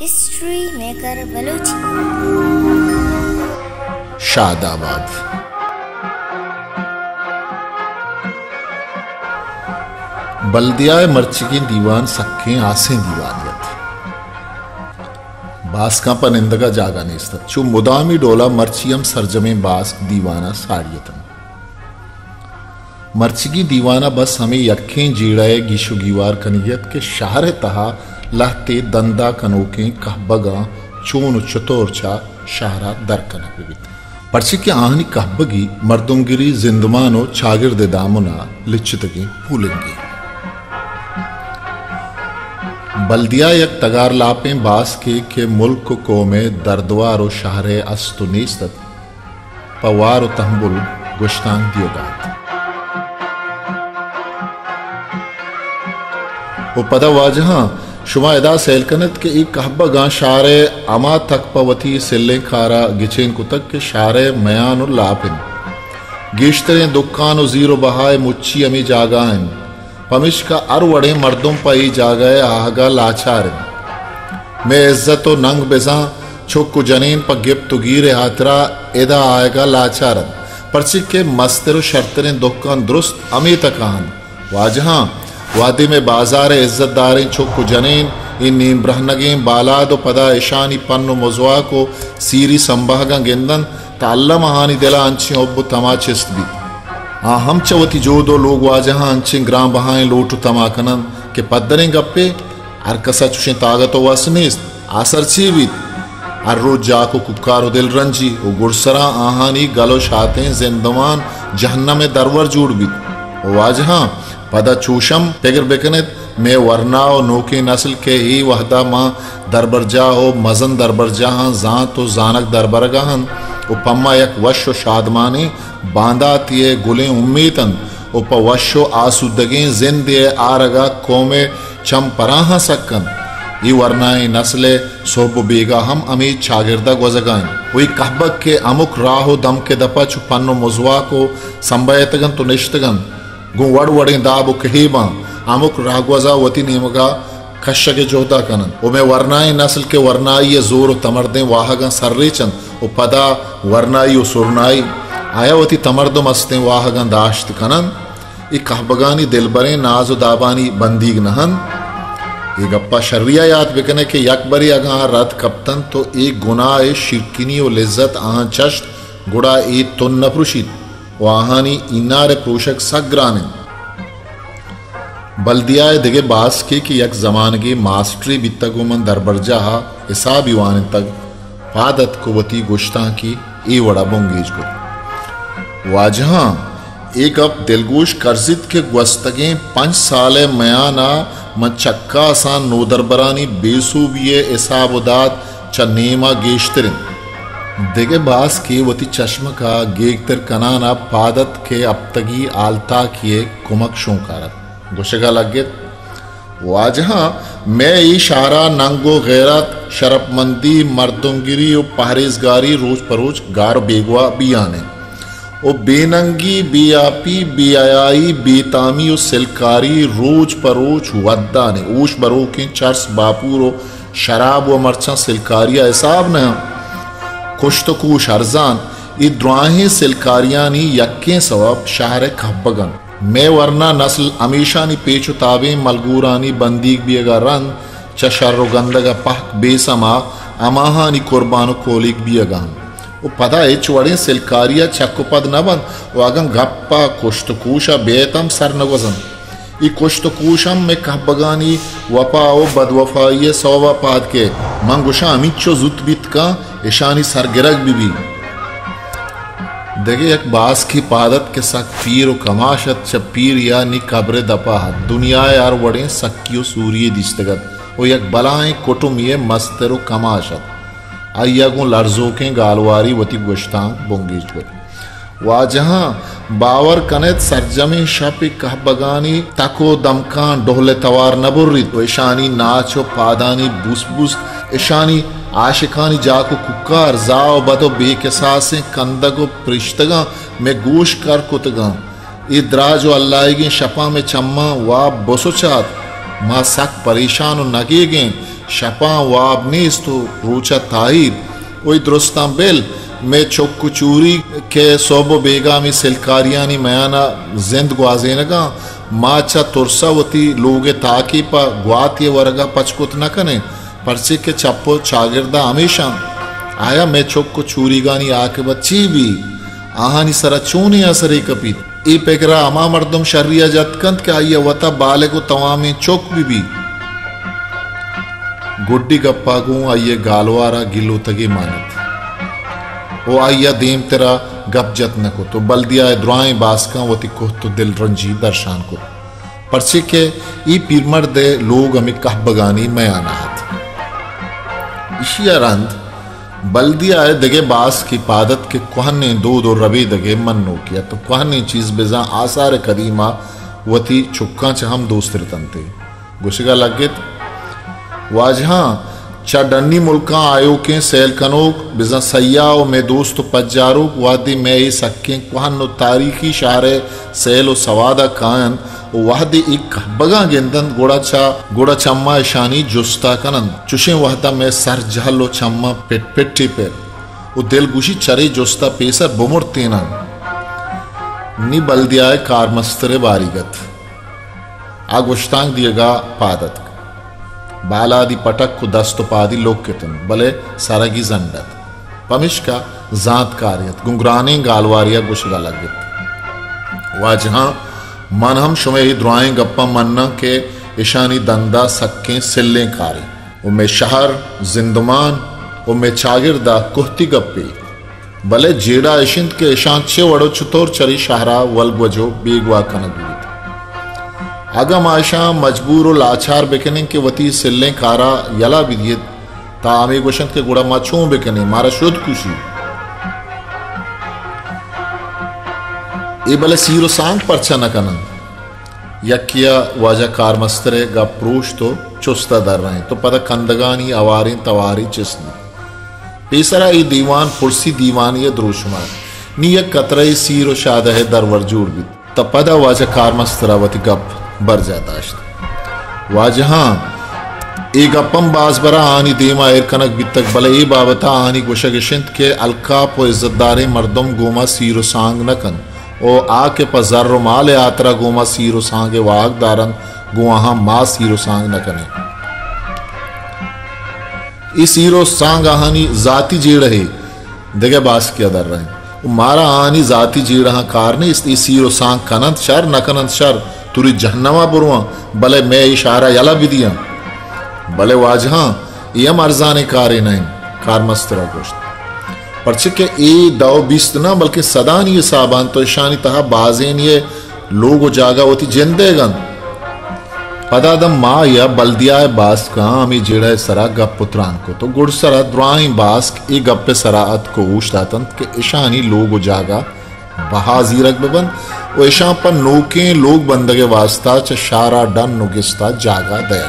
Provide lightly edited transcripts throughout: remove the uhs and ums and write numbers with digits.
History maker Balochi. शादाबाद। बल्दियाए मर्चिकी दीवान सख्खे आसें दीवानियत बास का पनिंदगा जागा नेस्त चु मुदामी डोला मर्चियम सरजमे बास दीवाना साड़ियतम मर्चिकी दीवाना बस हमें यक्खें जीड़ाए गिशु गीवार कनियत के शहर तहा लहते दंदा कनोके कहबगा चून चतोरचा शहरा दरकन पर्ची के आहनी कहबगी मर्दुमगिरी जिंदमानो चागिर्दे दामुना लिच्चितगी फूलेंगी बल्दिया यक तगार लापें बास के मुल्क को में दर्दवारो शहरे अस्तुनीस्तत पवारो तहबुल गुश्तान दियोगात वो पदा वाजहा शुमा एदा सेलकनत के एक कहबगा शारे अमा तक पवती सिल्ले खारा गिचें कुतक के शारे मयान लापिन गिश्तरे दुकानो जीरो बहाए मुच्ची अमी जागाइन पमिश का अरवड़े मर्दों पई जागए आहगा लाचारिन मैं इज्जतो नंग बेजा छुक्कु जनीन पर गिप तुगीरे हातरा एदा आएगा लाचारन पर्ची के मस्तर शर्तरें दुकान दुरुस्त अमी तकान वाजहा वादी में बाजार इज्जतदारें छुक्कु जनीन इन नीम ब्रहनगें बालादो पदा ईशानी पन्नु मुजवा को सीरी संभागा गिंदन ताल्ला महानी दिला अंची ओब्बु तमाचिस्त भी हम चवती जो दो लोग वाजहा अंची ग्राम बहाएं लोटू तमाकनन के पद्दरें गप्पे अरकसा चुशें तागतो वसनीस्त आसर चीवित हर रोज जाको कुकारो दिल रंजी वो गुरसरा आहानी गलो शातें जिंदवान जहन्नम में दरवर जुड़ भी वाजहा पदा चूशम पेगर बेकनेत में वरनाओ नोके नस्ल के ही वहदा माँ दरबरजा हो मजन दरबरजा जां तो जानक दरबरगाहन उपम्मा यक वशो शादमानी बांदा तिये गुले उम्मीतन उप वशो आसुदगे जिंदे आरगा कोमे चम पराहा सकन ई वरनाई नस्ले सोब बेगा हम अमी चागिरदा गुजगाइन वही कहबक के अमुक राहो दम के दपा चुपन्नो मुजवा को संबयतगन तो निश्तगन गु वड़ दाबु कहीबा अमुक रागवजा वती नेमगा कश्य के जोता कनन उमे वरनाई नस्ल के वरनाई ये जोर तमर्दे वाहगा सर्रेचन ओ पदा वरनाई ओ सुरनाई आया वती तमर्दो मस्ते वाहगा दाश्त कनन ई कहबगानी दिलबरे नाजो दाबानी बंदीग नहन ये गप्पा शर्रिया याद बिकने के यकबरी अगा रद कप्तन तो एक गुनाह शिरकिनी ओ लिज्जत आहा चश्त गुड़ा ई तुन नप्रुशित वाहानी इनारे पोषक सग्राने बल्दियाए दिगे बास के कि यक जमान के मास्टरी बित्तगुमन दरबरजा हिसाब युवान तक पादत कुवती गुश्ता की ए वड़ा बोंगेज को वाजहा एक अब दिलगोश कर्जित के ग्वस्तगे 5 साले मयाना मचक्का आसान नो दरबरानी बेसूबिये हिसाबुदात चनेमा गेश्तरिन दिगे बास के वती चश्म का गेगतर कनाना पादत के अबतगी आलता किए कुमक शोकारत गुशगा लगे वाजहा मैं इशारा नंगो गैरत शरफमंदी मर्दुमगिरी और परहेजगारी रोज परोज गार बेगवा बियाने ओ बेनंगी बेआपी बेआई बेतामी और सिलकारी रोज परोज वद्दा ने ऊश बरो के चर्स बापूरो शराब व मरचा सिलकारिया हिसाब न कुश्तकूश अर्जान ई द्राहें सिलकारियानी यक्के सवाब शहर खब्बगन मैं वरना नस्ल अमीशानी पेचो ताबे मलगूरानी बंदीग बियगा रन चशर्रो गंदगा पहक बेसमा अमाहानी कुर्बानो कोलिक बियगा वो पदा एच वड़े सिलकारिया चक्कुपद नबन वागं गप्पा कुश्तकूशा बेतम सर नगजन ई कुश्तकूशम में कहबगानी वपाओ बदवफाइये सौवा पाद के मंगुशा अमिचो जुतबित का ईशानी सरगिरग भी देगे एक बास की पादत के सक पीर और कमाशत चपीर या नि कब्र दपा दुनिया यार वड़े सक्कियो सूर्य दिस्तगत वो एक बलाएं कुटुम ये मस्तरो कमाशत आयगो लर्जो के गालवारी वती गुश्तांग बोंगेज को वाजहा बावर कनेत सरजमे शपी कहबगानी तको दमकान डोहले तवार नबुर्रित ईशानी नाचो पादानी बुसबुस ईशानी आशिकानी जाको कुकार जाओ बदो बेकसासे कंदगो प्रिश्तगा में गोश कर कुतगा इद्राजो अल्लाहगी शपा में चम्मा वा बसुचात मा सक परेशान नगेगे शपा वाब नीस्तु रूचा ताहिर ओई दुरुस्तां बेल मैं चोक्कु चूरी के सोबो बेगामी सिलकारियानी मयाना जिंद ग्वाजेनगा माचा तुरसावती लोगे ताकी पा ग्वात ये वर्गा पचकुत न कने परसे के चप्पो चागिरदा हमेशा आया मैं चोक्कु चूरी गानी आके बच्ची भी आहानी सरा चूने असरे कपी ए पेकरा अमा मर्दम शर्रिया जतकंत के आइया वता बाले को तवामी चोक भी गुड्डी गप्पा गु आइये गालवारा गिलो तगे मानत ओ आइया देम तेरा गप जत न को तो बल्दिया द्राएं बासका वती को तो दिल रंजी दर्शान को परसे के ई पीरमर दे लोग हमें कह बगानी मैं आना हाथ इशिया रंद बल्दिया दगे बास की पादत के कुहने दो रबी दगे मन्नो किया तो कुहने चीज बेजा आसार कदीमा वती चुक्का च हम दोस्त तंते गुशगा लगित वाजहा चडन्नी मुल्का आयो के सैल कनोक बिजा सयाओ में दोस्त पज्जारो वादी में ही सक्के कुहनो तारीखी शारे सैलो सवादा कायन वादी एक बगा गेंदन गोड़ा चम्मा शानी जुस्ता कनन चुशे वहदा में सर जहलो चम्मा पेट्टी पर वो दिल गुशी चरे जुस्ता पेसर बुमुर तेना नी बल्दियाए कार मस्तरे बारीगत आगुश्तांग दिएगा पादत बालादि पटक को दस्त पादी लोक कितन भले सरगी जंडत पमिश्का जात कार्यत गुंगराने गालवारिया गुशगा लगित वाजहा मन हम शुमे द्राएं गप्पा मन्ना के ईशानी दंदा सक्के सिल्ले कारी उमे शहर जिंदमान उमे चागिरदा कुहती गप्पे भले जेड़ा इशिंद के ईशान छे वड़ो चुतोर चरी शहरा वल्गवजो बेगवा कनक अगम आशा मजबूर और लाचार बेकने के वती सिल्ले कारा यला विदियत तामे गोशंत के गुड़ा माछों बेकने मारा शुद्ध खुशी ए बले सीरो सांग परचा न कनन यकिया वाजा कार मस्तरे गा प्रोश तो चुस्ता दर रहे तो पता कंदगानी अवारी तवारी चिस्नी पेसरा ई दीवान पुरसी दीवान ये द्रोशमार नी एक कतरे सीरो शाद है दरवर जोड़ भी तपदा वाजा कार मस्तरावती गप बर जादाश्त वाजहा ए गपम बाज बरा आनी देमा एर कनक बितक भले ए बाबता आनी गुशगिशिंत के अलकाप व इज्जतदारे मर्दम गोमा सीरो सांग नकन ओ आ के पजर्र माल यात्रा गोमा सीरो सांगे वाग दारन गुआहा मा सीरो सांग नकने ई सीरो सांग आहानी जाती जेड़ है दगे बास के अदर रहे मारा आनी जाती जेड़ा कारने इस सीरो सांग कनंत शर नकनंत शर तुरी जहन्नमा बुरवा भले मैं इशारा यला विदिया भले वाजहा यम अर्जाने कारे नहीं कार मस्तरा गोश्त परचे के ए दाव बिस्त ना बल्कि सदा नहीं साबान तो ईशानी तहा बाजेन ये लोग जागा होती जिंदेगन पदादम माँ या बल्दिया बास का हमें जेड़ा सरा गप पुत्रान को तो गुड़ सरा द्राई बास ए गप्पे सरात को ऊष्टातन के ईशानी लोग जागा बहाजीरक बबन ओ ईशा पर नोके लोग बंदगे वास्ता च शारा डन नुगिस्ता जागा दया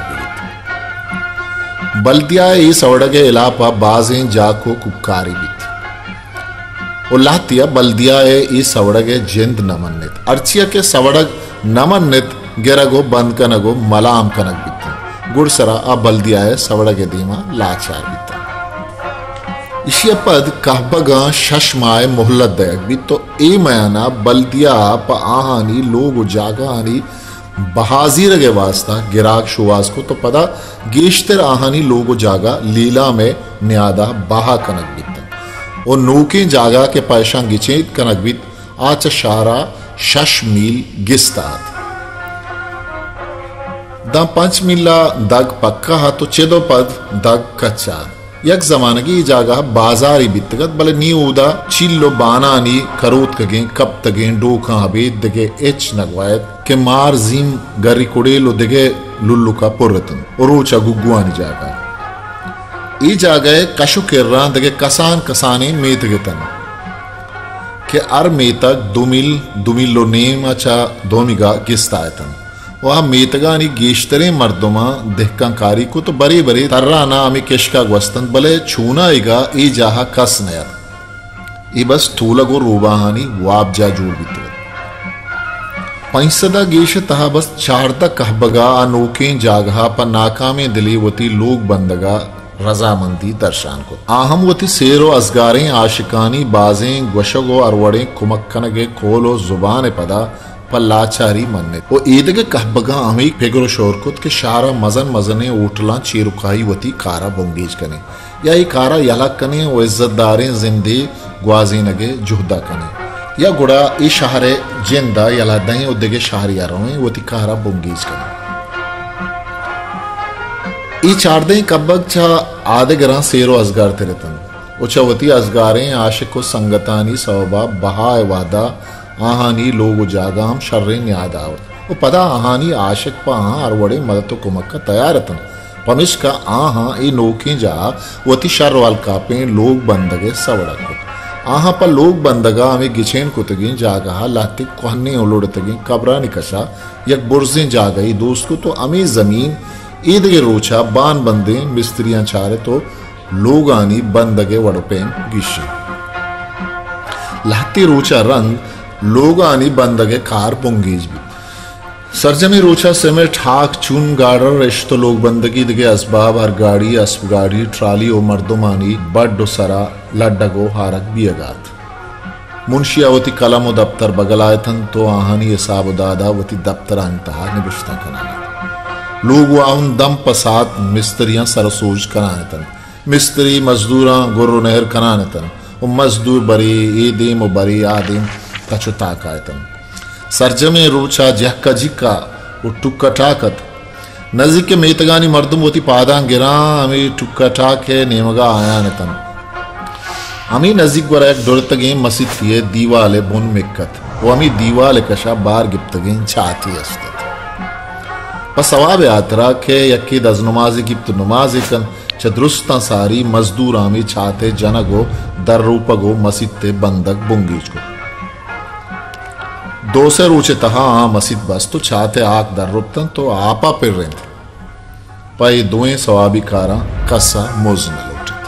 बित बल्दिया ए सवड़गे इलापा बाजें जाको कुकारी बित ओ लातिया बल्दिया ए सवड़गे जिंद नमन्नित अर्चिया के सवड़ग नमन्नित गिरगो बंद कनगो मलाम कनक बित गुड़सरा आ बल्दिया सवड़गे दीमा लाचार बित इशिया पद कहबगा शशमाए मोहल्लत दयक भी तो ए मयाना बल्दिया प आहानी लोग जागानी बहाजीर के वास्ता गिराक शुवास को तो पदा गेश्तर आहानी लोग जागा लीला में न्यादा बाहा कनक बित और नोके जागा के पैशा गिचेत कनक बित आच शारा शश मील गिस्तात दा 5 मीला दग पक्का हा तो चेदो पद दग कच्चा यक जमानगी जागा बाजारी बितगत भले नी उदा चिल्लो बानानी करोत कगे कब तगे डोखा हबेद दगे एच नगवायत के मार जिम गरी कुड़ेलो दगे लुल्लु का पुरतन ओरोचा गुगुआनी जागा ई जागे कशु किर्रा दगे कसान कसाने मेत गेतन के अर मेतक दुमिलो नेम अच्छा दोमिगा गिस्तायतन वह मेतगानी गेश्तरे मर्दुमा देहकांकारी को तो बरे बरे तर्राना हमें केशका gwastan भले छूना इगा ई जाहा कस नया ई बस थूलगो रूबाहानी वाब जा जोड़ बित पैंसदा गेश तहा बस चारदा कहबगा अनोखे जागहा पर नाकामे दिली वती लोग बंदगा रजामंदी दर्शान को आहम वती सेरो असगारें आशिकानी बाजें ग्वशगो अरवड़े कुमक्कनगे कोलो जुबान पदा पर लाचारी मनने वो ईदगे कहबगा हमें फेगरो शोरकुत के शारा मजन मजने उठला चीरुकाई वती कारा बोंगीज कने या ये कारा यला कने वो इज्जतदारें जिंदे ग्वाजी नगे जुहदा कने या गुड़ा ई शहरे जिंदा यला दही उद्देगे शहरी यारों वती कारा बोंगीज कने ई चारदे कब्बक चा आधे गरा सेरो असगार तेरेतन उचवती असगारें आशिको संगतानी सवबा बहाए वादा आहानी लोग जागाम शर्रे न्याद आवत वो पदा आहानी आशिक पा अरवड़े मदतो कुमक्का तैयारतन पमिश का आहा ई नोकी जा वती शर वाल कापे लोग बंदगे सवड़ा को आहा पर लोग बंदगा हमें गिछेन कुतगी जागा लाती कोहने उलोड़तगी कब्रा निकशा यक बुर्जें जा गई दोस्त को तो अमी जमीन ईदगे रोचा बान बंदे मिस्त्रियां चारे तो लोग आनी बंदगे वड़पेन गिशी लाती रोचा रंग लोग आनी बंदगे कार पुंगीज भी सरजमी रोचा सेमे ठाक चून गाड़र रेश्तो लोग बंदगी दिगे असबाब हर गाड़ी अस्प गाड़ी ट्राली ओ मर्दमानी बड्डो सरा लड्डगो हारक बियगात मुंशियावती कलम व दफ्तर बगलायतन तो आहानी हिसाब दादा वती दफ्तर अंतहा निबिश्ता कराने लोग वाउन दम पसात मिस्त्रियां सरसोज करानेतन मिस्त्री मजदूरा गुर्रो नहर करानेतन ओ मजदूर बरी ए देम ओ बरी आदिम कचुता कायतन सरजमे रोचा जहका जिक्का वो टुक्का टाकत नजीक के मेतगानी मर्दम होती पादा गिरा अमी टुक्का टाके नेमगा आया नतन अमी नजीक वर एक डोरतगे मस्जिद थी दीवाले बुन मिक्कत वो अमी दीवाले कशा बार गिप्तगे चाहती अस्तात पर सवाब यात्रा के यक्की दज नमाजी गिप्त नमाजी कन चदरुस्ता सारी मजदूर आमी चाहते जनगो दर रूपगो मस्जिद ते बंदक बुंगीज को दो से रूचे तहा मस्जिद बस तो चाहते आक दर रुपतन तो आपा पिर रहे थे पाई दुएं सवाबी कारा कसा मुज न लौटत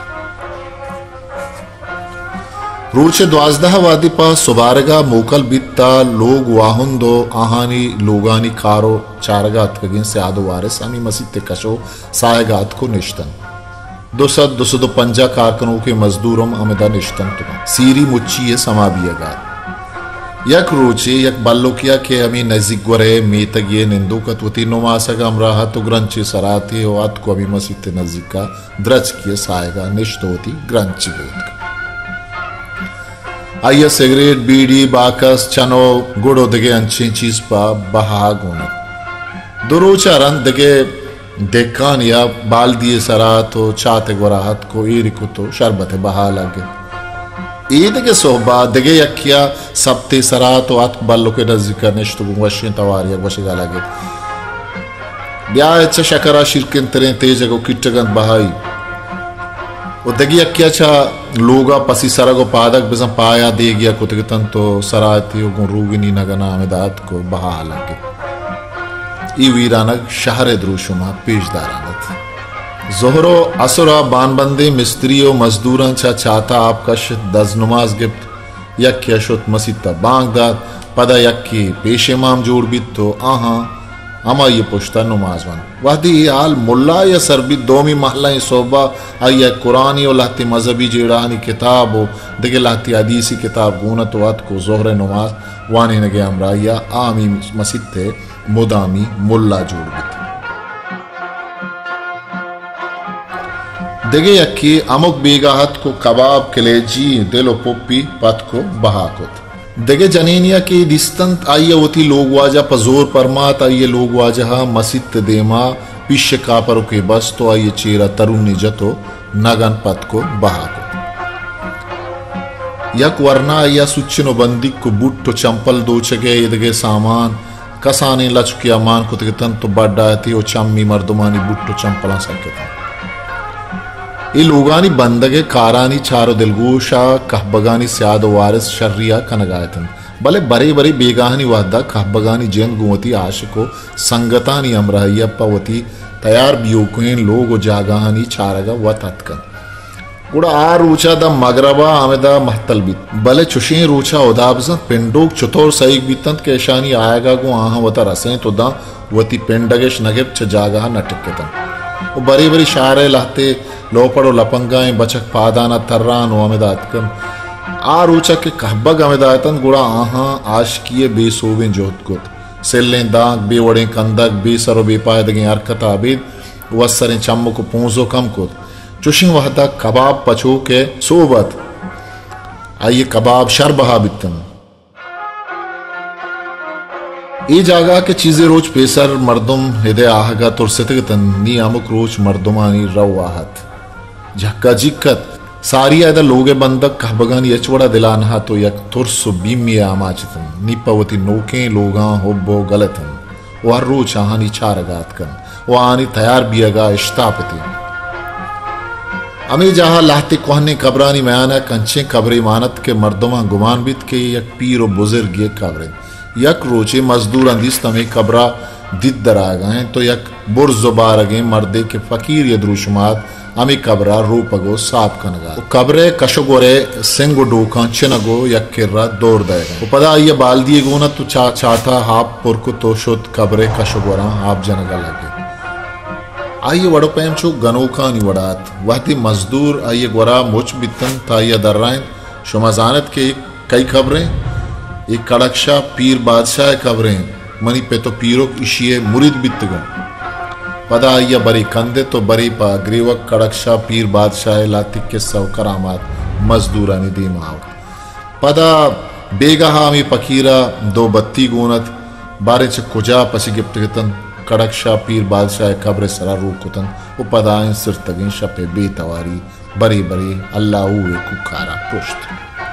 रूचे द्वाजदह वादी पा सुबारगा मोकल बित्ता लोग वाहुन दो आहानी लोगानी कारो चारगात कगिन से आदो वारिस अमी मस्जिद ते कशो सायगात को निश्तन दो पंजा कारकनों के मजदूरों अमिदा निश्तन तो सीरी मुच्ची ये समाबियगात यक रोचे यक बाल्लोकिया के अमी नजीक वरे मेतगिए निंदो कतवती नुमासगा अमराहा तो ग्रंची सराती हो आत को अमी मसीते नजीक का द्रज किए साएगा निश्तोती ग्रंची बोध आइया सिगरेट बीड़ी बाकस चनो गुड़ो दगे अंची चीज पा बहा गुना दुरोचा रंग दगे देखान या बाल दिए सरात हो चाते गुराहत को ईरिको तो शरबत बहा लगे ईद के सोहबा दगे यकिया सप्ते सरा तो आत बालो के नजदीक निश्तो वशिं तवारिया वशिगा लगे ब्याह अच्छा शकरा शिरकिन तरे तेज को किटगंत बहाई वो दगे यकिया चा लोगा पसी सरा को पादक बिजम पाया दे गया कुतगतन तो सराती को रूगिनी नगना अमिदात को बहा लगे ई वीरानक शहर द्रुशुमा पेशदारानत जोहरो असुरा बानबंदे मिस्त्रियों मजदूरन चा चाहता आपकश दज नमाज गिफ्ट यक यशुत मसीता बांगदात पदा यक्की पेश इमाम जोड़ बित तो आहा अमा ये पुश्ता नमाज वन वादी आल मुल्ला या सरबी दोमी महला सोबा आया कुरानी और लाती मजहबी जेड़ानी किताब हो दगे लाती हदीसी किताब गुनत वात को जोहर नमाज वाने नगे अमरा या आमी मसीते मुदामी मुल्ला जोड़ बित दगे यक्की अमुक बेगाहत को कबाब कलेजी दिलो पुप्पी पत को बहाकुत दगे जनीनिया की दिस्तंत आइये होती लोग वाजा पजोर परमात आइये लोग वाजा मसित देमा पिश कापर के बस तो आइये चेरा तरुण निजतो नगन पत को बहाकुत यक वरना या सुच्चिनो बंदी को बुट्टो चंपल दो चगे दगे सामान कसाने लचकिया मान को तन तो बड्डा थी ओ चम्मी मर्दमानी बुट्टो चंपला सकता ये लोगानी बंदगे कारानी चारो दिलगोशा कहबगानी स्याद वारिस शर्रिया कनगायतन भले बरे बरे बेगाहनी वादा कहबगानी जेन गुवती आशिको संगतानी अमरहयप्पा वती तैयार बियोकुन लोग जागाहनी चारगा वतत्कन गुड़ा आ रूचा द मगरबा आमेदा महतल बीत भले चुशी रूचा उदाबज पिंडोक चुतोर सईक बीतंत केशानी आएगा गु आहा वता रसें तो दा वती पिंडगेश नगिब च जागा नटकेतन वो बरी बरी शारे लहते लोपड़ो लपंगाएं बचक पादाना तर्रान आमेदातकम आ रूचा के कहबग आमेदातन गुड़ा आहा आशकिये बेसोवें जोतकुत सेल्लें दाग बेवड़े कंदक बेसरो बेपायदगे हरकत आबिद वसरें चम्मो को पूंजो कम कुत चुशिंग वहदा कबाब पचो के सोबत आइए कबाब शर बहा बितन ये जागा के चीजें रोज पेसर मर्दुम हिदे आहगा तुरसतगतन नी अमुक रोज मर्दुमानी रवाहत झक्का जिक्कत सारी आयदा लोगे बंदक कहबगानी यचवड़ा दिलानहा तो यक तुरसु बीमी आमाचतन नी पवती नोके लोगा होब्बो गलतन वार रोज आहानी चारगात कन वो आनी तैयार बियगा इश्तापति अमी जहां लाहते कोहने कबरानी मयाना कंचे कबरे मानत के मर्दमा गुमान बित के यक पीर और बुजुर्ग ये कबरे यक रोचे मजदूर अंदिस तमे कबरा दिद दरा गए तो यक बुर्जुबार अगे मर्दे के फकीर यद्रुशमात अमी कबरा रूपगो साफ कनगा कबरे कशगोरे सिंगो डोका चिनगो यक किर्रा दौर देगा पदा ये बाल दिए गोना तो चाटा हाप पुरको तो शुद्ध कबरे कशगोरा आप जनगा लगे आइए वड़ो पैमचो गनोका नि वड़ात वहती मजदूर आइए गोरा मुच बितन ताइया दर्राइन शुमाजानत के कई खबरें एक कड़कशा पीर बादशाह खबरें मनी पे तो पीरो इशिये मुरीद बितगो पदा आइया बरी कंदे तो बरी पा ग्रीवक कड़कशा पीर बादशाह लातिक के सव करामात मजदूरानी दी माव पदा बेगहा मी पकीरा दो बत्ती गोनत बारे च कुजा पसी गिफ्तगतन कड़कशा पीर बादशाह कब्र सरा रूकुतन उपदाएं सिर तगें शपे बेतवारी बरी बरी अल्लाह उवे कुखारा पुष्ट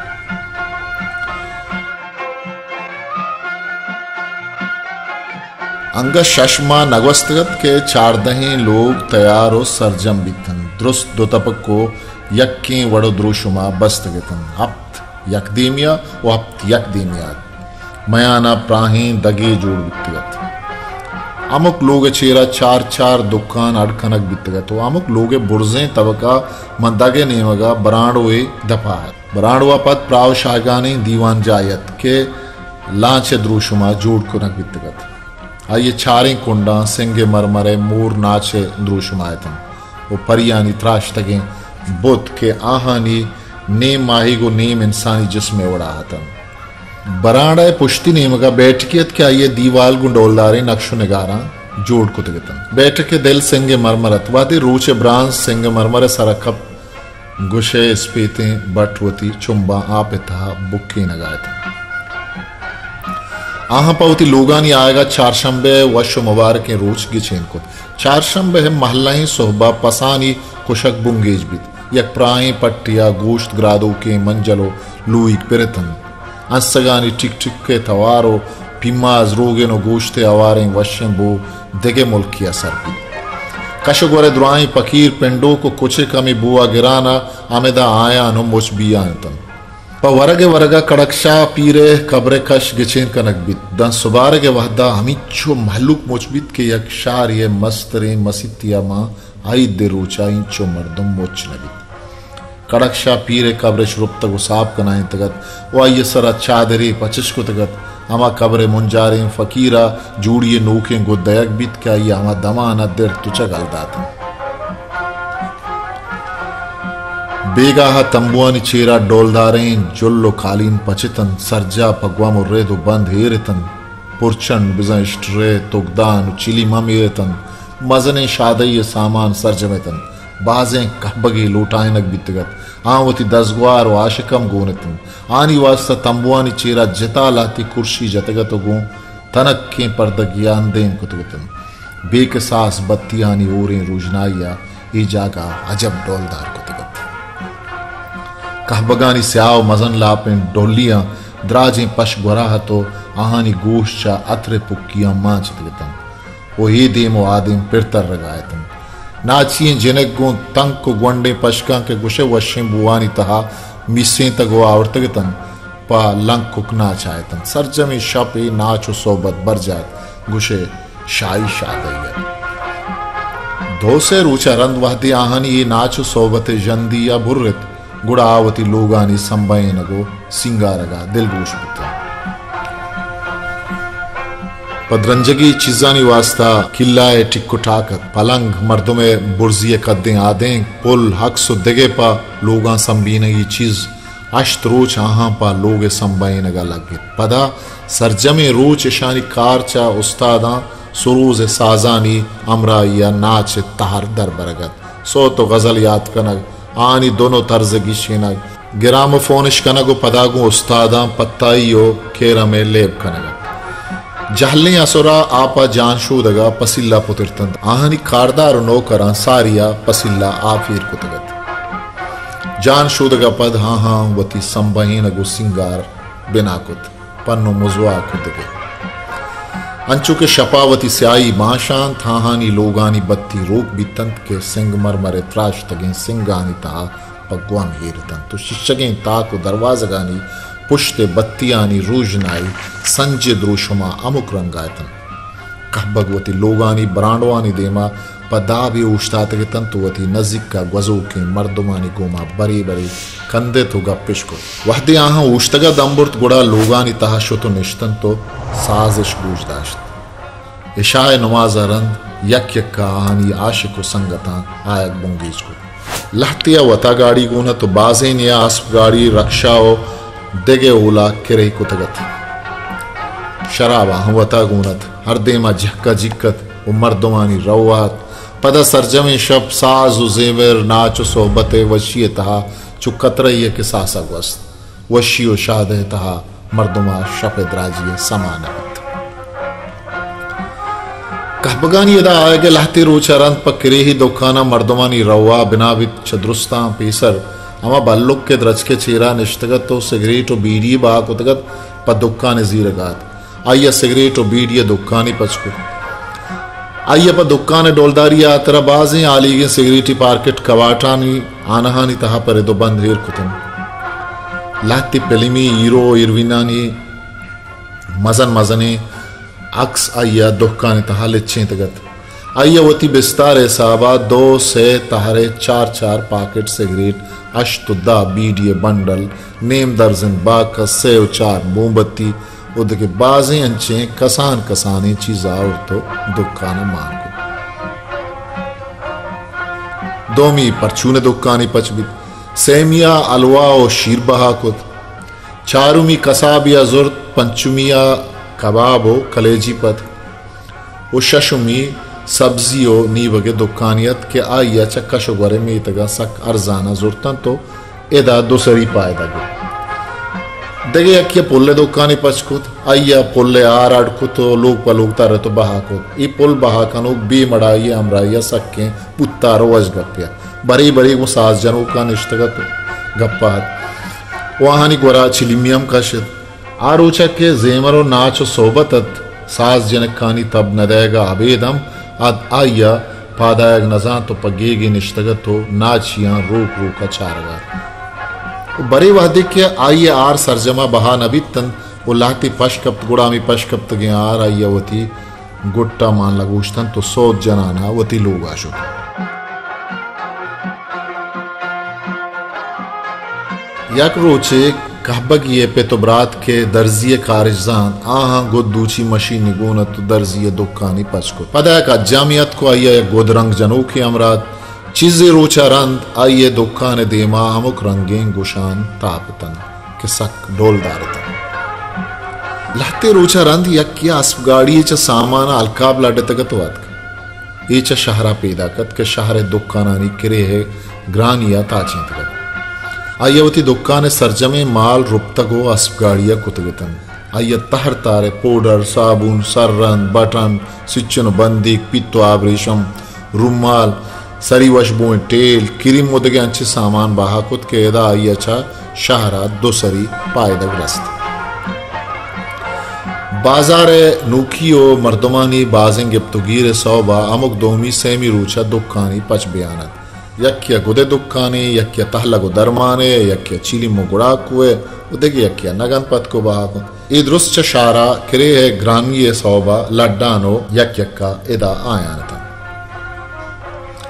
अंग शशमा नगवस्तगत के चारदहें लोग तैयार हो सरजम बितन दुरुस्त दोतपक को यक्के वड़ो द्रुशुमा बस्तगतन हफ्त यकदीमिया व हफ्त यकदीमिया मयाना प्राहें दगे जोड़ बितगत अमुक लोग चेरा चार चार दुकान अड़खनक बितगा तो अमुक लोगे बुर्जे तबका मंदागे नेमगा बरांडोए दफा है बरांडवा पद प्राव शागाने दीवान जायत के लांचे द्रुशुमा जोड़ कुनक बितगत आइए छारे कुंडा सिंगे मरमरे मोर नाचे द्रुशुमायतन वो परियानी त्राश तगे बुद्ध के आहानी नेम माही गो नेम इंसानी जिसमें उड़ाहतन बरांडा पुश्ती नेमगा बैठकियत के आइए दीवाल गुंडोलदारे नक्शो निगारा जोड़ कुतगतन बैठ के दिल सिंगे मरमरत वादे रूचे ब्रांस सिंगे मरमरे सरकप गुशे स्पेते बटवती चुंबा आपिता बुक्की नगायत आहा पवती लोगानी आएगा चारशंबे वशो मुबारक रोच गिचेन को चारशंबे है महल्ला ही सोहबा पसानी कुशक बुंगेज बित यक प्राई पट्टिया गोश्त ग्रादो के मंजलो लुईक पिरतन अंसगानी टिक टिक के तवारो पिमाज रोगेनो गोश्ते आवारें वशें बो देगे मुल्की असर भी कशगोरे दुआई पकीर पिंडो को कुछ कमी बुआ गिराना आमेदा आया नो मुच बियानतन प वरगे वरगा कड़कशा पीरे कब्रे कश गिचेन कनक बित दन सुबार के वहदा हमीचो महलुक मुचबित के यक शार ये मस्तरे मसितिया मा आई दे रोचा इंचो मर्दम मोच नबित कड़कशा पीरे कब्रे श्रुप तक साफ कनाएं तगत वो ये सरा चादरे पचिश को तगत हमा कब्रे मुंजारे फकीरा जूड़िए नोके गो दयक बीत क्या ये हमा दमाना देर तुचा गलदात बेगाहा तंबुआनी चेरा डोलदारें जुल्लो कालीन पचितन सरजा पगवा मुर्रे दो बंद हेरतन पुरचन बिजन स्ट्रे तुगदान चिली ममेरतन मजने शादई सामान सरजमेतन बाजें कहबगे लोटायनक बितगत आवती दसगवार व आशिकम गोनतन आनी वास्ता तंबुआनी चेरा जता लाती कुर्सी जतगत गो तनक के पर्दगियान देन कुतगतन बेकसास बत्तियानी ओरें रोजनाइया ये जागा अजब डोलदार कुतगत कहबगानी स्याव मजन लापें डोलियां द्राजें पश गुराह तो आहानी गोश्चा अथरे पुक्कियां मां चतगतन वो ये देमो आदिम पिरतर रगायतन नाचिए जिनक गो तंग को गुंडे पशका के गुशे वशे बुआनी तहा मिसे तगो आवर्तगतन पा लंग कुकना चाहतन सरजमी शपे नाचो सोबत बर जात गुशे शाही शादय धोसे रूचा रंद वहदी आहनी नाचु सोबत जंदी या बुर्रित गुड़ावती लोगानी संबयनगो सिंगारगा दिलगोश पुत्र पदरंजगी चीजानी वास्ता किल्लाए टिक्को ठाकत पलंग मर्दुमे बुर्जिए कद्दे आदें पुल हक सुद्दगे पा लोगा संबीनगी चीज अश्त रोच आहा पा लोगे संबयनगा लगे पदा सरजमे रोच शानी कारचा उस्तादा सुरूज साजानी अमरा या नाच तहर दर बरगत सो तो गजल याद कनग आनी दोनों तर्ज गिशेनग गिरामोफोनिश कनगो पदागो उस्तादा पत्ताइयो खेरा में लेब कनग जहले असुरा आपा जान शूदगा पसिल्ला पुतिरतंद आहनी कारदार नौकरा सारिया पसिल्ला आफिर कुतगत जान शूदगा पद हाँ वती संबहीनगु सिंगार बिनाकुत पन्नो मुजवा कुतगे अंचु के शपावती स्याई माशान थाहानी लोगानी बत्ती रोक भी तंत के सिंग मरमरे त्राश तगे सिंगानी ता पगवान हेरतन तो शिशगे ताको दरवाजगानी पुष्टे बत्तियानी रूजनाई संजय द्रोशमा अमुक रंगायतन कह भगवती लोगानी ब्रांडवानी देमा पदा भी उष्टात के तंतुवती नजिक का गजो के मर्दुमानी गोमा बरी बरी कंदे तो गप्पिश को वहदे आहा उष्तगा दंबुर्त गुड़ा लोगानी तहा शुतो निश्तन तो साजिश गूजदाश्त इशाए नमाजा रंद यक यक का आहानी आशिको संगता आयक बुंगीज को लहतिया वता गाड़ी गुना तो बाजेन या आस्प गाड़ी रक्षाओ देगे ओला किरे कुतगत शराबा हवता गुनत हर देमा झक्का जिक्कत वो मर्दमानी रवात पदा सरजमे शब साजु जेवर नाच सोबते वशिय तहा चुकतरय के सासा वस्त वशियो शादे तहा मर्दमा शपे द्राजिय समानत कहबगानी यदा आगे लहती रोचारंत पकरे ही दुकाना मर्दमानी रवा बिनावित चदरुस्ता पेसर अमा बल्लुक के द्रज के चेरा निश्तगत तो सिगरेट और बीड़ी बाक उतगत पर दुक्काने जीरगात आइया सिगरेट और बीड़ी दुक्कानी पचको आइया पर दुक्काने डोलदारी आतरा बाजें आलीगे सिगरेटी पार्केट कवाटानी आनहानी तहा पर दो बंद हेर कुतन लाती पेलिमी ईरो इरविनानी मजन मजने अक्स आइया दुक्काने तहा लिच्छे तगत आइया वती बिस्तारे साबा 2 से तहरे 4 पाकेट सिगरेट अश्तुद्दा बीडीए बंडल नेम दर्जन बाका सेव 4 मोमबत्ती उद के बाजें अंचे कसान कसाने चीजा और तो दुकाना मान को दोमी परचूने दुकानी पचबी सेमिया अलवा और शीर बहा कुत चारुमी कसाबिया जुर्त पंचुमिया कबाबो कलेजी पत वो शशुमी सब्जियों नी वगे दुकानियत के आइया चक्का शुगरे में इतगा सक अर्जाना जुर्तन तो एदा दूसरी पायदा गो दगे अक्या पुल्ले दुकानी पचकुत आइया पुल्ले आर अड़कुत तो लोग पलोग तारे तो बहाकुत ई पुल बहाकनो बी मड़ाइया अमराइया सक्के पुत्तारो वज गप्पिया बरी बरी वो सास जनों का निश्तगत गप्पात वहानी गोरा चिलिमियम कशिद आरोचा के जेमरो नाच सोबतत सास जनक कानी तब न देगा अबेदम आद आइया पादायग नजा तो पगेगी निश्तगत हो नाचियां रोक रोका चारगा बरे वादे के आइए आर सरजमा बहा नबी तन वो लाती पशकप्त गुड़ामी पशकप्त गे आर आइया वती गुट्टा मान लगूशतन तो 100 जनाना वती लोग आशो यक रोचे कहबगिए पे तो ब्रात के दर्जिए कारजान आहा गोदूची मशीन निगोन तो दर्जिए दुकानी पचको पदा का जामियत को आइए गोद रंग जनों की अमरात चीजें रोचा रंद आइए दुकान देमा अमुक रंगें गुशान तापतन के सक डोलदार तन लहते रोचा रंद यक्या अस्प गाड़ी च सामान अलकाब लाडे तगत वात ये च शहरा पैदा कत के शहर दुकानानी किरे है ग्रानिया ताची तगत आयवती दुकान सरजमे माल रुप्तगो अस्पगाड़िया कुतगतन आय तहर तारे पाउडर साबुन सर्रन बटन सिच्चन बंदी पित्तो आबरेशम रुमाल सरी वशबो टेल किरीम मुदगे अंचे सामान बाहाकुत के एदा आयचा शहरा दो सरी पायदग्रस्त बाजारे नूकियो मर्दमानी बाजें गिप्तुगीर सौबा अमुक दोमी सेमी रूचा दुकानी पच बयानत यक्या गुदे दुकाने यक्या तहलगो दरमाने यक्या चिली मुगुड़ाकुए उदगे यक्या नगन पत को बहाको इद्रुस शारा किरे है ग्रामीय सौबा लड्डानो यक्यक्का इदा आयानता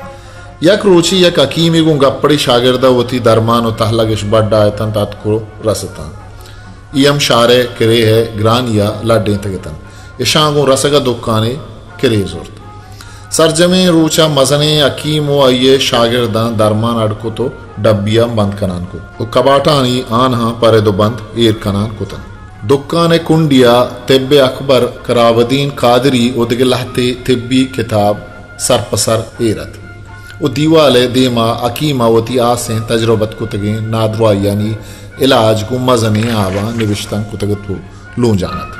यक रोची यक अकीमी गु गप्पड़ी शागिर्दा होती दरमान व तहलगिश बड्डा आयतन तात को रसतन इयम शारे करे है ग्रानिया लाडे तगतन इशांगो रसगा दुकाने करे जोरत सरजमे रूचा मजने अकीमो अये शागिर्दा दरमान अड़को तो डब्बिया बंद कनान को वो कबाटानी आनहा परे दो बंद एर कनान कुतन दुकाने कुंडिया तेब्बे अकबर करावदीन कादरी उदगे लहते तिब्बी किताब सरपसर एरत वो दीवाले देमा अकीमा वती आसे तजरबत कुतगे नादवा यानी इलाज को मजने आवा निविश्तन कुतगत लू जानत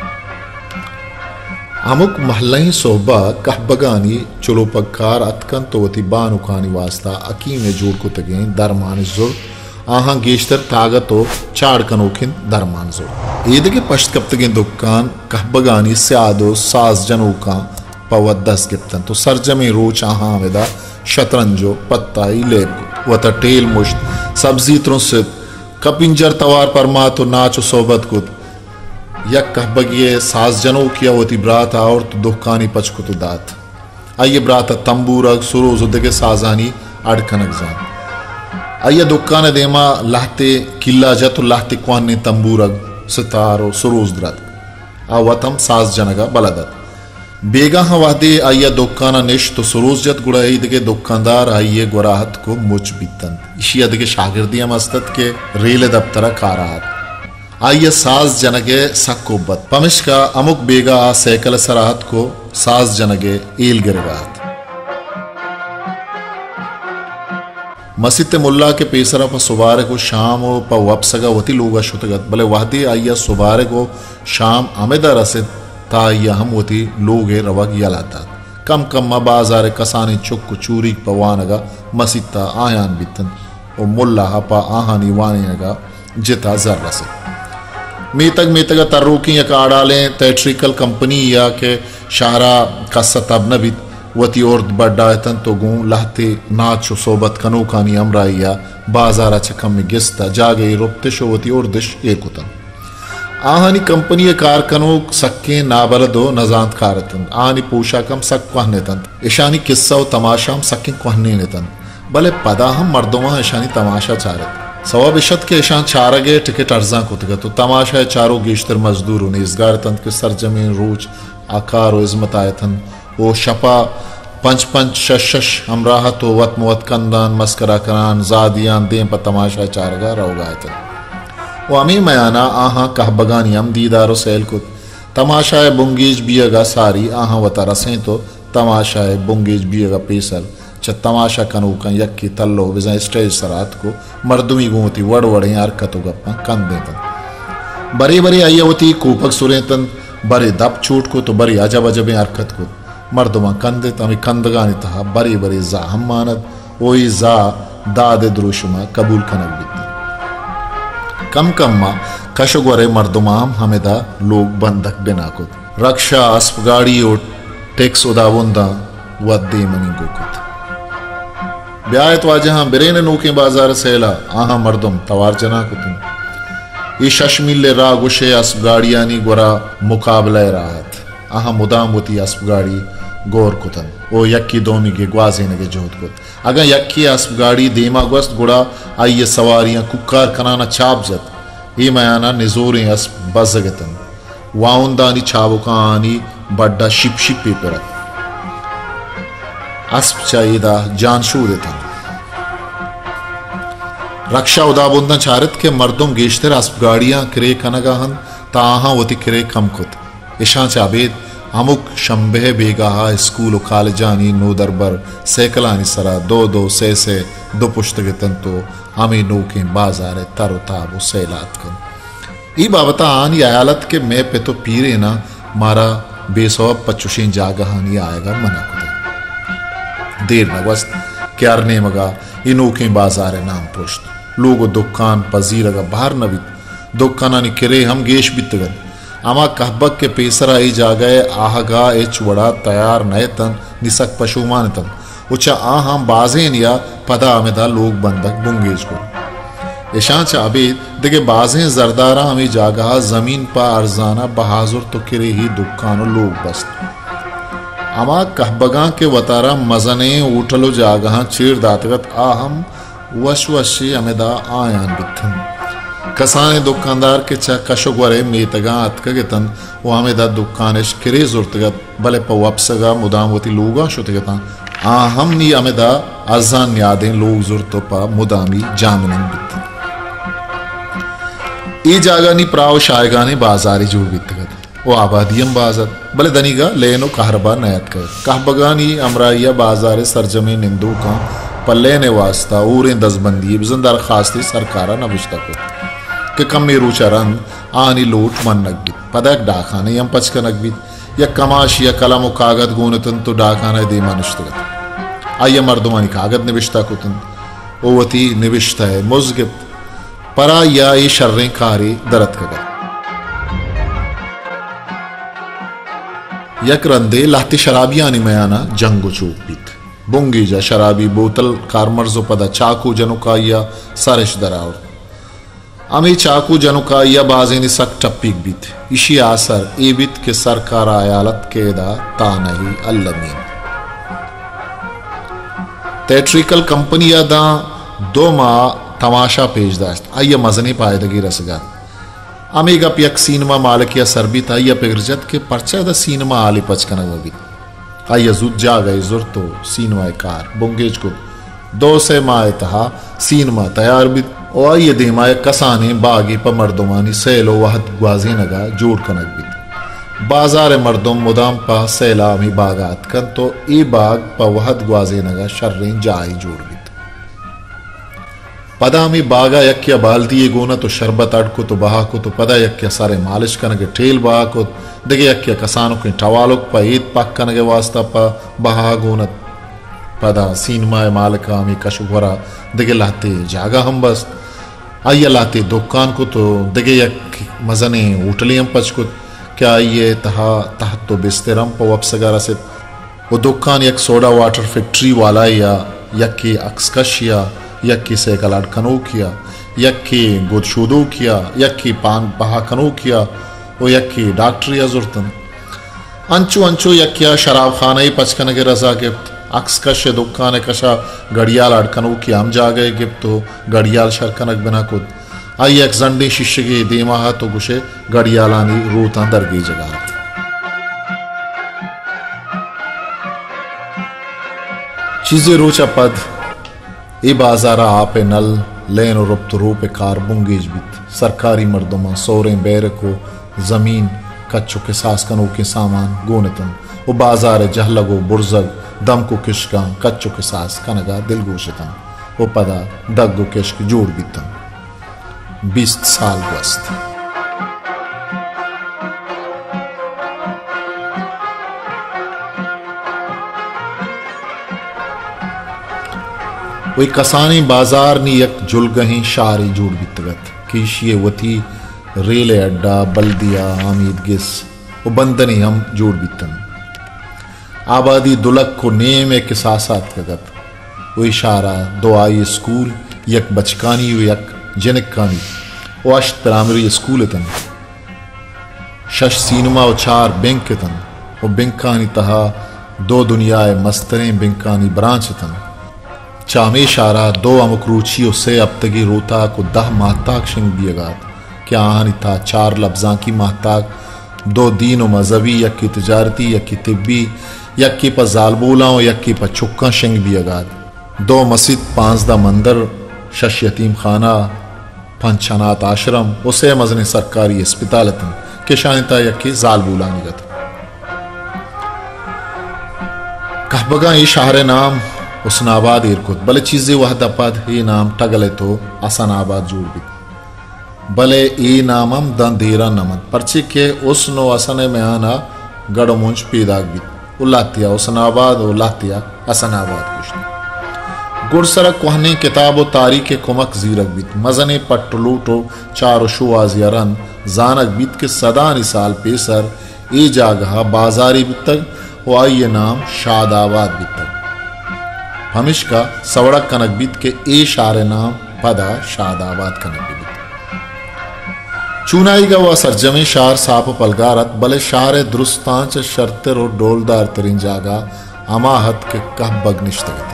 अमुक महल्लही सोहबा कहबगानी चुलो पक्कार अतकन तोती बानुकानी वास्ता अकीमे जोड़ कुतगे दरमान जुर आहा गेश्तर तागतो चाड़ कनोखिन दरमान जुर ईद के पश्त कप्तगे दुकान कहबगानी स्यादो साज जनोका पवत दस गिप्तन तो सरजमे रोच आहा वेदा शतरंजो पत्ताई लेब वता टेल मुश्त सब्जी त्रुसित कपिंजर तवार परमा तो नाचो सोबत कुत यक कहबगिए सास जनों किया होती ब्रात और तो दुखानी पचकुतु दात आइए ब्रात तंबूरग सुरोज उदगे साजानी अड़कनक जान आइए दुकान देमा लाहते किल्ला जतु लाहते क्वाने तंबूरग सितारो सुरोज द्रत आवतम सास जनगा बलदत बेगा हवादे आइया दुकाना निश तो सुरोज जत गुड़ा इदगे दुकानदार आइए गुराहत को मुच बीतन इशी अदगे शागिर्दिया मस्तत के रेल दफ्तरा कारात आइए साज जनगे सक्कोबत पमिश्का अमुक बेगा सैकल सराहत को साज जनगे ईल गिरगात मसित मुल्ला के पेसरा पर सुबारे को शाम प वपसगा वती लोगा शुतगत भले वाहदी आइया सुबारे को शाम अमेदा रसिद ताइया हम वती लोगे रवग यलाता कम कम म बाजार कसानी चुक चूरी पवानगा मसिता आयान बितन ओ मुल्ला हपा आहानी वानेगा जिता जर रसिद मेतग तर्रुकी या आड़ालें तेट्रिकल कंपनी या के शाहरा कसतब नबित वती और बड्डायतन तो गूं लहते नाचो सोबत कनोकानी अमराइया बाजारा चकम में गिस्ता जागे रुप्तिशो वती और दिश एकुतन आहानी कंपनी कारकनोक सक्के नाबलदो नजांत कारतन आहानी पोशाकम सक क्वहनेतन ईशानी किस्सा व तमाशाम सक्के क्वहने नेतन भले पदा हम मर्दोमा ईशानी तमाशा चारत सवा बिशत के ईशान चारगे टिकट अर्जा कुतगा तो तमाशा चारों गेश्तर मजदूर उन्हें इसगार तंत के सरजमीन रोज आकार व इज्मत आयतन वो शपा पंच पंच शश हमराह तो वत मुवत कंदान मस्करा करान जादियान दें पर तमाशा चारगा रवगायतन वो अमी मयाना आहा कहबगानी हम दीदारो सैल कुत तमाशाए बुंगीज बियगा सारी आहा वता रसें तो तमाशाए बुंगीज बियगा पेसल च तमाशा कनूका यक्की तल्लो विजा स्टेज सरात को मर्दुमी गुमती वड़ वड़े हरकतों गप्पा कन देतन बरी बरी आइया होती कूपक सुरेतन बरी दब छूट को तो बरी अजब अजब हरकत को मर्दुमा कन देता हमें कंदगानी तहा बरी बरी जा हम मानद वही जा दाद द्रुशुमा कबूल कनक बिती कम कम मा कशगोरे मर्दुमाम हमेदा लोग बंधक बिना को रक्षा अस्प गाड़ी और टैक्स उदावुंदा वद्दे मनी गोकुत ब्यायत वाजहा बिरेन नूके बाजार सेला आहा मर्दुम तवार जना कुतुम ये शशमिल रागुशे अस्प गाड़ियानी गोरा मुकाबला राहत आहा मुदाम होती अस्प गाड़ी गौर कुतन ओ यक्की दोमी के ग्वाजे नगे जोत कुत अगर यक्की अस्प गाड़ी देमा गोस्त गुड़ा आइए सवारियां कुक्कार कनाना चाप जत ये मयाना निजोरे अस्प बजगतन वाउंदानी छाबुकानी बड्डा शिप शिप पेपरत अस्प चाहिदा जानशू देता रक्षा उदाबुंदा चारित के मर्दों गेश्तर अस्प गाड़ियां किरे कनगाहन ताहा वती किरे कम कुत ईशान चाबेद अमुक शंबे बेगाहा स्कूल कॉलेजानी नो दरबर सैकलानी सरा दो से दो पुश्तगे तंतो हमें नोके बाजार तरो ताबो सैलात कन ई बाबता आनी आयालत के मैं पे तो पीरे ना मारा बेसौब पचुशीन जागहानी आएगा मना कुदे देर नवस्त क्यारने मगा इनोके बाजार नाम पुश्त लोगो दुकान पजीरगा बाहर नवित दुकानानी किरे हम गेश बितगन अमा कहबक के पेसरा ई जागए आहगा एच वड़ा तैयार नए तन निसक पशुमान तन उचा आहाम बाजेन या पदा आमेदा लोग बंधक बुंगेज को ईशान चाबीद दिगे बाजें जरदारा हमें जागा जमीन पा अर्जाना बहाजुर तो किरे ही दुकानो लोग बस्त अमा कहबगा के वतारा मजने उठलो जागहा चीर दातगत आहम वशवशी अमेदा आयान बिथन कसाने दुकानदार के चा कशुगवरे मीतगा अतकगतन वो अमेदा दुकानेश किरे जुर्तगत भले पवप्सगा मुदामवती लोगा शुतगता आहम नी अमेदा अजान यादें लोग जुर्तो पा मुदामी जामनन बिथन ई जागा नी प्राव शायगाने बाजारी जुड़ बिथगत वो आबादियम बाजार भले दनीगा लेनो कहरबा नयत कर कहबगानी अमराइया बाजार सरजमे निंदू का पल्लेने वास्ता ऊरे दसबंदी बिजंदार खास्ती सरकारा नविश्ता को कि कम मेरू चरन आनी लोट मन नकबित पदक डाखाने यम पचका नकबित या कमाश या कलम कागद गोनतन तो डाखाने दे मनुष्यगत आया मर्दमानी कागद निविश्ता कुतन ओवती निविश्ता है मुजगित परा या ये शर्रें कारी दरत कगत यक रंदे लाती शराबियानी मयाना जंगो चूक बीत बुंगी जा शराबी बोतल कारमर्जो पदा चाकू जनुकाया सारिश दरावर अमी चाकू जनुकाया बाजेनी सक टप्पीक बीत इशी आसर ए बीत के सरकार आयालत केदा तानही अल्लमीन थिएट्रिकल कंपनी दा 2 माह तमाशा पेश दाश्त आइया मजनी पायदगी रसगा अमीगा पियक सीनमा मालकिया सरबित आइया पिगरजत के परचा दा सीनमा आली पचकन वबी आइया जुद जा गई जुर्तो सीनमा कार बुंगेज को 2 से माह तहा सीनमा तैयार बित ओ आइया देमाय कसाने बागी प मर्दमानी सेलो वहद ग्वाजी नगा जोड़ कनक बित बाजार मर्दम मुदाम पा सेला मी बागात कन तो ई बाग प वहद ग्वाजी नगा शर्रें जाई जोड़ बित पदा में बागा यक्या बाल्दी गोना तो शरबत अड़को तो बहा को तो पदा यक्या सारे मालिश कनगे ठेल बहा को दगे यक्या कसानों के टवालोक पा ईद पाक कनगे वास्ता पा बहा गोनत पदा सीनमाए मालका में कशुगवरा दगे लाते जागा हम बस आइया लाते दुकान को तो दगे यक मजने उठली हम पच को क्या ये तहा तहत तो बिस्तरम पा वपसगारा से वो दुकान यक सोडा वाटर फैक्ट्री वाला या यक्की अक्सकशिया यक्की सेकलाड कनो किया यक्की गुदशुदो किया यक्की पान बहा कनो किया वो यक्की डॉक्टरिया जुर्तन अंचु अंचु यक्या शराब खाना ही पचकन के रजा गिफ्ट अक्स कश दुकान कशा गड़ियाल अड़कनो की हम जा गए गिफ्ट तो गड़ियाल शरकनक बिना खुद आई एक जंडी शिष्य की दीमा तो गुशे गड़ियालानी रूता दरगी जगह चीजें रोचा पद ए बाजारा आपे नल लेन और रब्त रूप कार बुंगेज बित सरकारी मर्दमा सोरे बैर को जमीन कच्चो के सासकनों के सामान गोनतन वो बाजार जहलगो बुर्जग दम को किशका कच्चो के सास कनगा दिल गोशतन वो पदा दग्गो किश्क जोड़ बितन 20 साल वस्त वही कसानी बाजार नी यक जुलगही शारी जोड़ बितगत कीशिये वती रेले अड्डा बल्दिया आमीद गिस वो बंदनी हम जोड़ बितन आबादी दुलक को नेम के सासात कगत वो इशारा 2 आई स्कूल यक बचकानी व यक जनकानी वो अश्त प्राइमरी स्कूल तन शश सीनमा व 4 बैंक तन वो बैंकानी तहा 2 दुनियाए मस्तरें बैंकानी ब्रांच तन चामे शारा 2 अमकरूची से अब तगी रोता को 10 महताक शिंग दिएगात क्या आहानी था 4 लफ्जा की महताक 2 दीन व मजहबी यक की तजारती यक की तिब्बी यक की पर जालबूला यक की पर चुक्का शिंग दिएगात 2 मस्जिद 5 मंदिर शश यतीम खाना 5 अनाथ आश्रम उसे मजने सरकारी अस्पताल तन के शानिता यक की जालबूला निगत कहबगा ये शहर नाम हुस्नाबाद इरकुत भले चीजें वह दपद ये नाम टगले तो असनाबाद जोड़ भी भले ये नामम दन धीरा नमन पर्ची के उसनो असने में आना गड़मुंज पीदाग भी उल्लातिया हुस्नाबाद उल्लातिया असनाबाद कुछ गुरसरक कहने किताब तारीख के कुमक जीरक बीत मजने पट्टलूटो 4 शुआज यरन जानक बीत के सदा निसाल पेसर ए जागहा बाजारी बितक वो ये नाम शादाबाद बितक हमिश का सवड़क कनक बीत के ए शारे नाम पदा शादाबाद कनक बीत चूनाईगा व सरजमी शार साप पलगारत बले शार दुरुस्तांच शर्तर और डोलदार तरीन जागा अमाहत के कह बगनिश्तगतन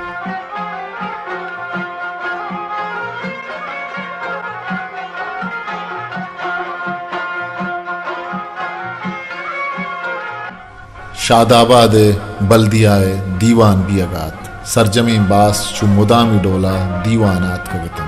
शादाबाद बल्दियाए दीवान भी अगात सरजमीन बास चु मुदामी डोला दीवानात कगतन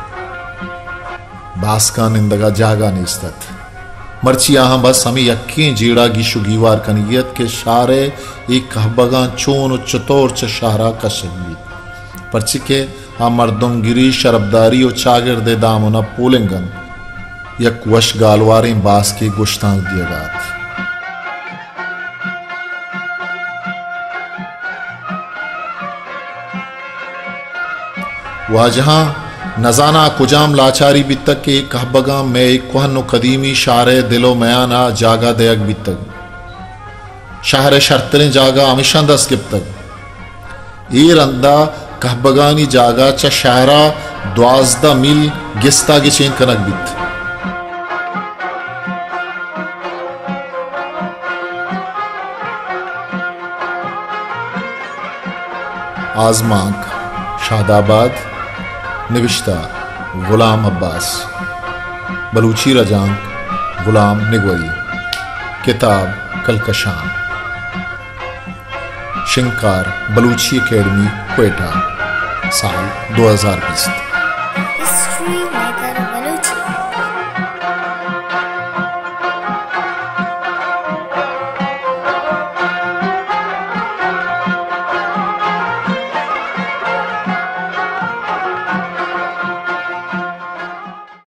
बास का निंदगा जागा निस्तत मर्ची यहाँ बस हमें यक्की जीड़ा की शुगीवार कनियत के शारे एक कहबगा चोन चतोर च शाहरा का शहीद पर्ची के हाँ मर्दम गिरी शरबदारी और चागिर दे दामुना पोलिंगन यक वश गालवारी बास की गुश्तांग दियगात वाजहां नजाना कुजाम लाचारी बितक के कहबगा में एक कुहन कदीमी शारे दिलो मयाना जागा दयक बितक शाहर शर्तने जागा अमिशंदस गिप्तक ई रंदा कहबगानी जागा च शाहरा 12 मील गिस्ता गिचेन कनक बित आजमाक शादाबाद निविश्ता गुलाम अब्बास बलूची रजांक गुलाम निगवई किताब कलकशान शिंकार बलूची एकेडमी क्वेटा साल 2020